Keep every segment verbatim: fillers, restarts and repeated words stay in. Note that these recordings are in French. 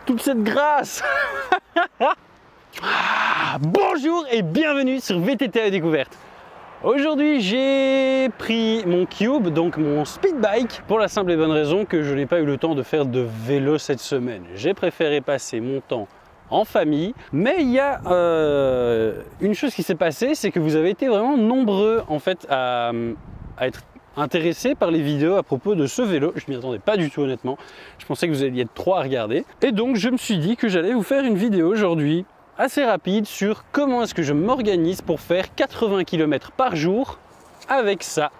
toute cette grâce. Ah, bonjour et bienvenue sur V T T à découverte. Aujourd'hui j'ai pris mon Cube, donc mon speed bike, pour la simple et bonne raison que je n'ai pas eu le temps de faire de vélo cette semaine. J'ai préféré passer mon temps en famille, mais il y a euh, une chose qui s'est passée, c'est que vous avez été vraiment nombreux en fait à, à être intéressés par les vidéos à propos de ce vélo. Je m'y attendais pas du tout honnêtement, je pensais que vous alliez être trois à regarder, et donc je me suis dit que j'allais vous faire une vidéo aujourd'hui assez rapide sur comment est-ce que je m'organise pour faire quatre-vingts kilomètres par jour avec ça.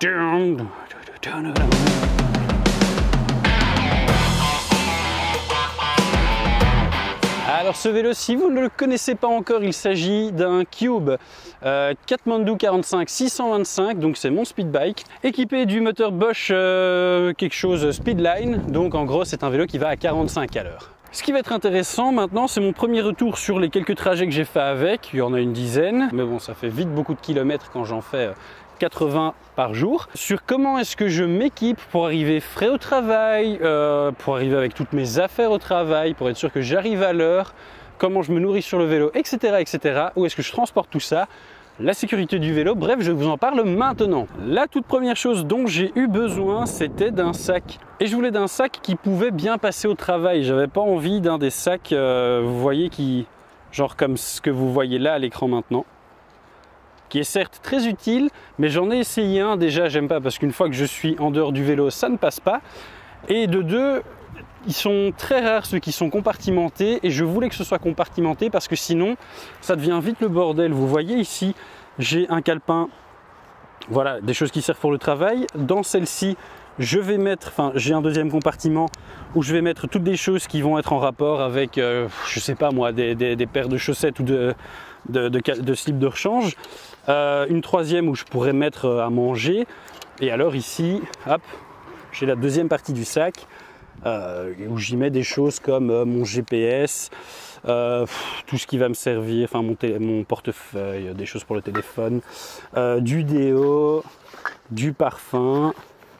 Alors ce vélo, si vous ne le connaissez pas encore, il s'agit d'un Cube euh, Kathmandu quarante-cinq six cent vingt-cinq, donc c'est mon speed bike, équipé du moteur Bosch euh, quelque chose Speedline, donc en gros c'est un vélo qui va à quarante-cinq à l'heure. Ce qui va être intéressant maintenant, c'est mon premier retour sur les quelques trajets que j'ai fait avec, il y en a une dizaine, mais bon ça fait vite beaucoup de kilomètres quand j'en fais quatre-vingts par jour, sur comment est-ce que je m'équipe pour arriver frais au travail, euh, pour arriver avec toutes mes affaires au travail, pour être sûr que j'arrive à l'heure, comment je me nourris sur le vélo, et cetera et cetera. Où est-ce que je transporte tout ça, la sécurité du vélo, bref, je vous en parle maintenant. La toute première chose dont j'ai eu besoin, c'était d'un sac. Et je voulais d'un sac qui pouvait bien passer au travail. J'avais pas envie d'un des sacs, euh, vous voyez, qui, genre comme ce que vous voyez là à l'écran maintenant, qui est certes très utile, mais j'en ai essayé un déjà, j'aime pas parce qu'une fois que je suis en dehors du vélo, ça ne passe pas. Et de deux, ils sont très rares ceux qui sont compartimentés, et je voulais que ce soit compartimenté parce que sinon, ça devient vite le bordel. Vous voyez ici, j'ai un calepin, voilà, des choses qui servent pour le travail. Dans celle-ci, je vais mettre, enfin, j'ai un deuxième compartiment où je vais mettre toutes des choses qui vont être en rapport avec, euh, je sais pas moi, des, des, des paires de chaussettes ou de, de, de, de slips de rechange. Euh, une troisième où je pourrais mettre à manger. Et alors ici, hop, j'ai la deuxième partie du sac euh, où j'y mets des choses comme euh, mon G P S, euh, tout ce qui va me servir, enfin mon, mon portefeuille, des choses pour le téléphone, euh, du déo, du parfum.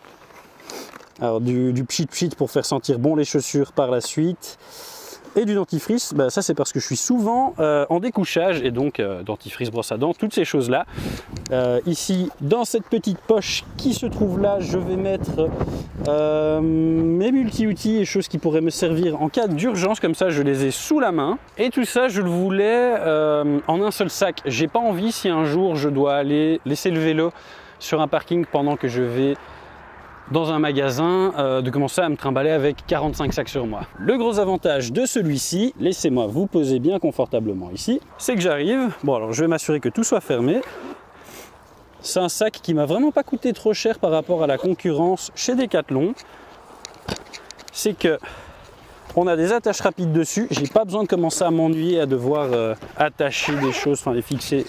Alors du, du pchit pchit pour faire sentir bon les chaussures par la suite, et du dentifrice. Bah, ça c'est parce que je suis souvent euh, en découchage, et donc euh, dentifrice, brosse à dents, toutes ces choses là. Euh, ici dans cette petite poche qui se trouve là, je vais mettre euh, mes multi-outils et choses qui pourraient me servir en cas d'urgence, comme ça je les ai sous la main. Et tout ça je le voulais euh, en un seul sac. J'ai pas envie, si un jour je dois aller laisser le vélo sur un parking pendant que je vais dans un magasin, euh, de commencer à me trimballer avec quarante-cinq sacs sur moi. Le gros avantage de celui-ci, laissez-moi vous poser bien confortablement ici, c'est que j'arrive, bon alors je vais m'assurer que tout soit fermé. C'est un sac qui m'a vraiment pas coûté trop cher par rapport à la concurrence chez Decathlon. C'est que on a des attaches rapides dessus, j'ai pas besoin de commencer à m'ennuyer à devoir euh, attacher des choses, enfin les fixer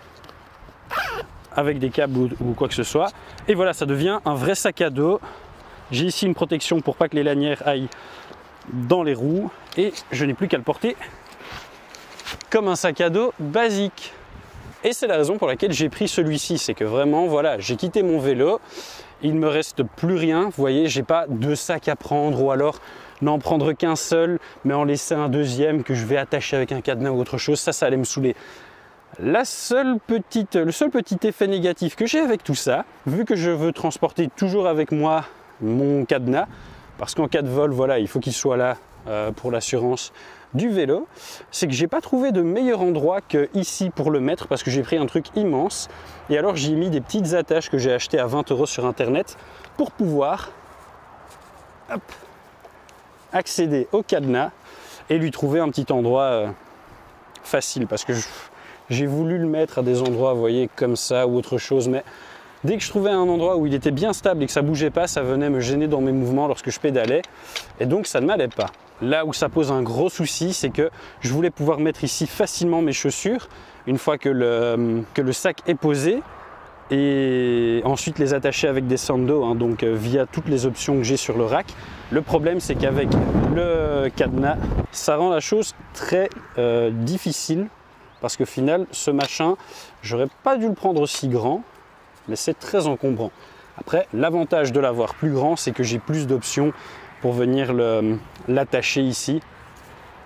avec des câbles ou, ou quoi que ce soit. Et voilà, ça devient un vrai sac à dos. J'ai ici une protection pour pas que les lanières aillent dans les roues, et je n'ai plus qu'à le porter comme un sac à dos basique. Et c'est la raison pour laquelle j'ai pris celui-ci, c'est que vraiment, voilà, j'ai quitté mon vélo, il ne me reste plus rien. Vous voyez, j'ai pas deux sacs à prendre, ou alors n'en prendre qu'un seul, mais en laisser un deuxième que je vais attacher avec un cadenas ou autre chose. Ça, ça allait me saouler. La seule petite, le seul petit effet négatif que j'ai avec tout ça, vu que je veux transporter toujours avec moi mon cadenas, parce qu'en cas de vol, voilà, il faut qu'il soit là euh, pour l'assurance du vélo, c'est que j'ai pas trouvé de meilleur endroit que ici pour le mettre, parce que j'ai pris un truc immense. Et alors j'ai mis des petites attaches que j'ai achetées à vingt euros sur internet pour pouvoir hop, accéder au cadenas et lui trouver un petit endroit euh, facile, parce que je, j'ai voulu le mettre à des endroits, vous voyez, comme ça ou autre chose, mais dès que je trouvais un endroit où il était bien stable et que ça bougeait pas, ça venait me gêner dans mes mouvements lorsque je pédalais, et donc ça ne m'allait pas. Là où ça pose un gros souci, c'est que je voulais pouvoir mettre ici facilement mes chaussures une fois que le, que le sac est posé, et ensuite les attacher avec des sando, hein, donc euh, via toutes les options que j'ai sur le rack. Le problème, c'est qu'avec le cadenas, ça rend la chose très euh, difficile, parce qu'au final, ce machin, j'aurais pas dû le prendre aussi grand, mais c'est très encombrant. Après, l'avantage de l'avoir plus grand, c'est que j'ai plus d'options pour venir l'attacher ici.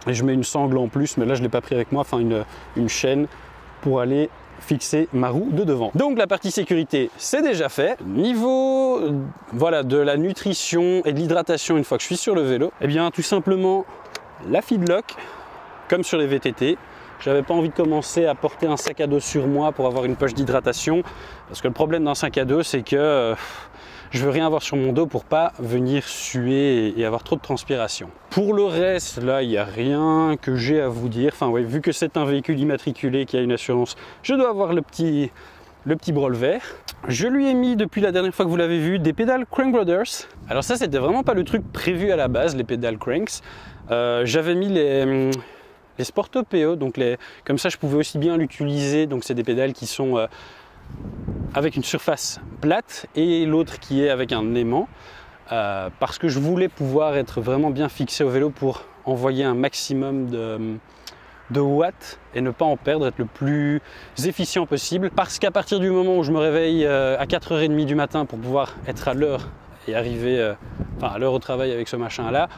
Et je mets une sangle en plus, mais là je ne l'ai pas pris avec moi, enfin une, une chaîne pour aller fixer ma roue de devant. Donc la partie sécurité, c'est déjà fait. Niveau euh, voilà, de la nutrition et de l'hydratation une fois que je suis sur le vélo, eh bien tout simplement la feedlock, comme sur les V T T. J'avais pas envie de commencer à porter un sac à dos sur moi pour avoir une poche d'hydratation, parce que le problème d'un sac à dos, c'est que euh, je veux rien avoir sur mon dos pour pas venir suer et avoir trop de transpiration. Pour le reste, là, il n'y a rien que j'ai à vous dire. Enfin, ouais, vu que c'est un véhicule immatriculé qui a une assurance, je dois avoir le petit, le petit brol vert. Je lui ai mis, depuis la dernière fois que vous l'avez vu, des pédales Crank Brothers. Alors ça, c'était vraiment pas le truc prévu à la base, les pédales Cranks. Euh, J'avais mis les... Les Sporto P O, donc les, comme ça je pouvais aussi bien l'utiliser, donc c'est des pédales qui sont euh, avec une surface plate et l'autre qui est avec un aimant, euh, parce que je voulais pouvoir être vraiment bien fixé au vélo pour envoyer un maximum de, de watts et ne pas en perdre, être le plus efficient possible, parce qu'à partir du moment où je me réveille euh, à quatre heures trente du matin pour pouvoir être à l'heure et arriver euh, enfin, à l'heure au travail avec ce machin là,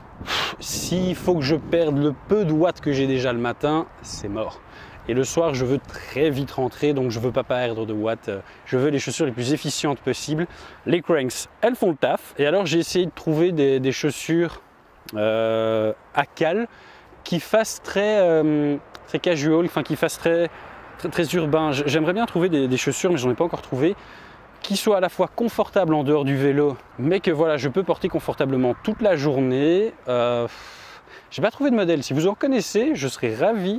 s'il faut que je perde le peu de watts que j'ai déjà le matin, c'est mort. Et le soir, je veux très vite rentrer, donc je ne veux pas perdre de watts. Je veux les chaussures les plus efficientes possibles. Les Cranks, elles font le taf. Et alors, j'ai essayé de trouver des, des chaussures euh, à cale qui fassent très, euh, très casual, enfin qui fassent très, très, très urbain. J'aimerais bien trouver des, des chaussures, mais j'en ai pas encore trouvé, qui soit à la fois confortable en dehors du vélo, mais que voilà, je peux porter confortablement toute la journée. Euh, j'ai pas trouvé de modèle. Si vous en connaissez, je serais ravi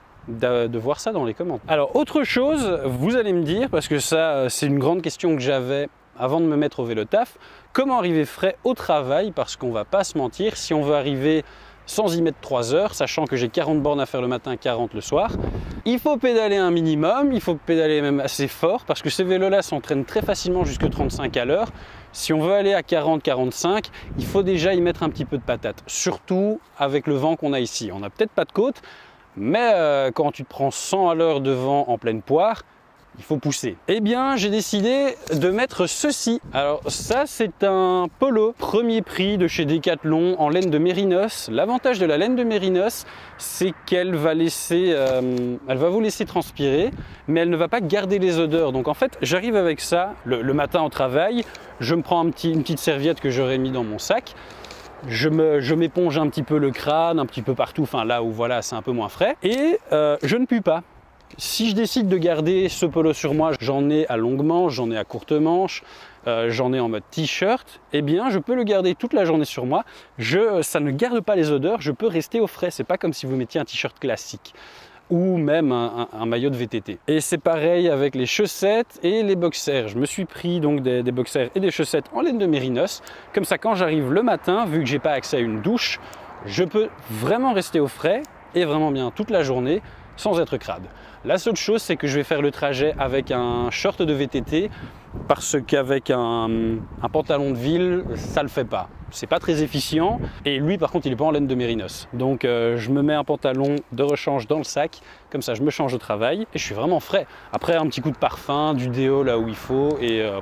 de, de voir ça dans les commentaires. Alors, autre chose, vous allez me dire, parce que ça, c'est une grande question que j'avais avant de me mettre au vélo taf, comment arriver frais au travail, parce qu'on va pas se mentir, si on veut arriver sans y mettre trois heures, sachant que j'ai quarante bornes à faire le matin, quarante le soir. Il faut pédaler un minimum, il faut pédaler même assez fort, parce que ces vélos-là s'entraînent très facilement jusqu'à trente-cinq à l'heure. Si on veut aller à quarante à quarante-cinq, il faut déjà y mettre un petit peu de patate, surtout avec le vent qu'on a ici. On n'a peut-être pas de côte, mais euh, quand tu te prends cent à l'heure de vent en pleine poire, il faut pousser. Eh bien, j'ai décidé de mettre ceci. Alors ça, c'est un polo premier prix de chez Decathlon en laine de mérinos. L'avantage de la laine de mérinos, c'est qu'elle va laisser, euh, elle va vous laisser transpirer, mais elle ne va pas garder les odeurs. Donc en fait, j'arrive avec ça le, le matin au travail. Je me prends un petit, une petite serviette que j'aurais mis dans mon sac. Je me, je m'éponge un petit peu le crâne, un petit peu partout, enfin là où voilà, c'est un peu moins frais. Et euh, je ne pue pas. Si je décide de garder ce polo sur moi, j'en ai à longue manche, j'en ai à courte manche, euh, j'en ai en mode t-shirt, eh bien je peux le garder toute la journée sur moi. Je, ça ne garde pas les odeurs, je peux rester au frais. C'est pas comme si vous mettiez un t-shirt classique ou même un, un, un maillot de V T T. Et c'est pareil avec les chaussettes et les boxers. Je me suis pris donc des, des boxers et des chaussettes en laine de mérinos. Comme ça, quand j'arrive le matin, vu que j'ai pas accès à une douche, je peux vraiment rester au frais et vraiment bien toute la journée sans être crade. La seule chose, c'est que je vais faire le trajet avec un short de V T T parce qu'avec un, un pantalon de ville, ça le fait pas. C'est pas très efficient et lui, par contre, il est pas en laine de mérinos. Donc, euh, je me mets un pantalon de rechange dans le sac, comme ça, je me change au travail et je suis vraiment frais. Après, un petit coup de parfum, du déo là où il faut et, euh,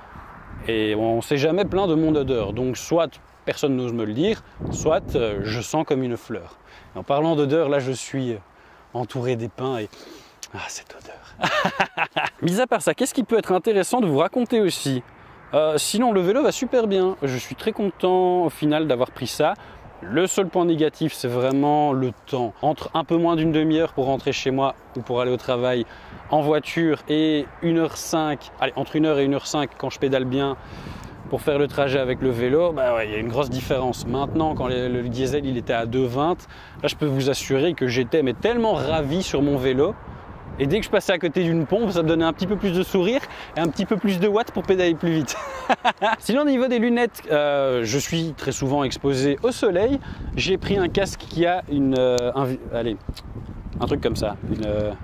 et on s'est jamais plaint de mon odeur. Donc, soit personne n'ose me le dire, soit euh, je sens comme une fleur. Et en parlant d'odeur, là, je suis entouré d'épins et ah, cette odeur. Mis à part ça, qu'est-ce qui peut être intéressant de vous raconter aussi? euh, Sinon, le vélo va super bien. Je suis très content au final d'avoir pris ça. Le seul point négatif, c'est vraiment le temps. Entre un peu moins d'une demi-heure pour rentrer chez moi ou pour aller au travail en voiture et une heure cinq, allez, entre une heure et une heure cinq quand je pédale bien pour faire le trajet avec le vélo, bah ouais, il y a une grosse différence. Maintenant, quand le, le diesel il était à deux vingt, là je peux vous assurer que j'étais mais tellement ravi sur mon vélo. Et dès que je passais à côté d'une pompe, ça me donnait un petit peu plus de sourire et un petit peu plus de watts pour pédaler plus vite. Sinon, au niveau des lunettes, euh, je suis très souvent exposé au soleil. J'ai pris un casque qui a une, euh, un, allez, un truc comme ça, une, euh,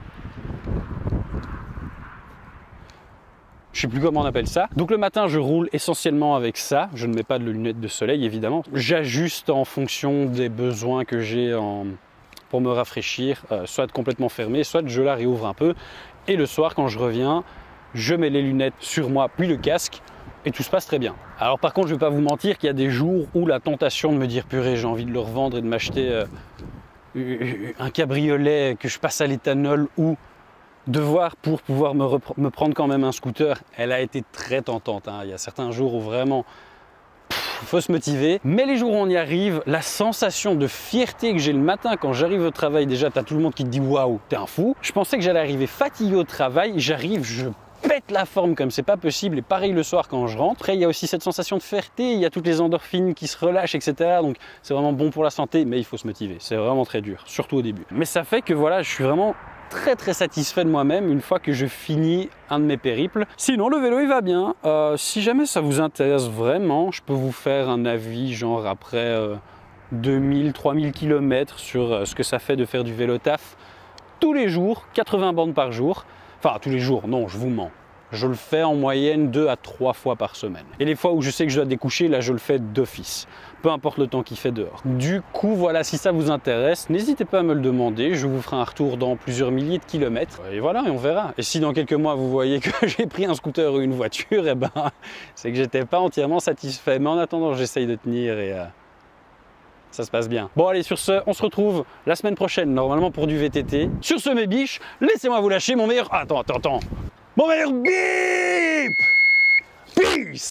je sais plus comment on appelle ça. Donc le matin, je roule essentiellement avec ça. Je ne mets pas de lunettes de soleil, évidemment. J'ajuste en fonction des besoins que j'ai en... pour me rafraîchir, euh, soit complètement fermée, soit je la réouvre un peu. Et le soir, quand je reviens, je mets les lunettes sur moi, puis le casque, et tout se passe très bien. Alors par contre, je ne vais pas vous mentir qu'il y a des jours où la tentation de me dire purée, j'ai envie de le revendre et de m'acheter euh, un cabriolet, que je passe à l'éthanol ou devoir pour pouvoir me, me prendre quand même un scooter, elle a été très tentante. Hein. Il y a certains jours où vraiment il faut se motiver, mais les jours où on y arrive, la sensation de fierté que j'ai le matin quand j'arrive au travail, déjà tu as tout le monde qui te dit waouh, t'es un fou. Je pensais que j'allais arriver fatigué au travail, j'arrive, je pète la forme comme c'est pas possible, et pareil le soir quand je rentre. Après il y a aussi cette sensation de fierté, il y a toutes les endorphines qui se relâchent, et cetera. Donc c'est vraiment bon pour la santé, mais il faut se motiver, c'est vraiment très dur, surtout au début. Mais ça fait que voilà, je suis vraiment très très satisfait de moi-même une fois que je finis un de mes périples. Sinon le vélo il va bien, euh, si jamais ça vous intéresse vraiment, je peux vous faire un avis genre après euh, deux mille, trois mille kilomètres sur euh, ce que ça fait de faire du vélo taf tous les jours, quatre-vingts bornes par jour. Enfin tous les jours, non je vous mens. Je le fais en moyenne deux à trois fois par semaine. Et les fois où je sais que je dois découcher, là je le fais d'office. Peu importe le temps qu'il fait dehors. Du coup, voilà, si ça vous intéresse, n'hésitez pas à me le demander. Je vous ferai un retour dans plusieurs milliers de kilomètres. Et voilà, et on verra. Et si dans quelques mois, vous voyez que j'ai pris un scooter ou une voiture, eh ben, c'est que j'étais pas entièrement satisfait. Mais en attendant, j'essaye de tenir et... Euh... ça se passe bien. Bon allez, sur ce, on se retrouve la semaine prochaine, normalement pour du V T T. Sur ce mes biches, laissez-moi vous lâcher mon meilleur... Ah, attends, attends, attends. Mon meilleur bip! Peace!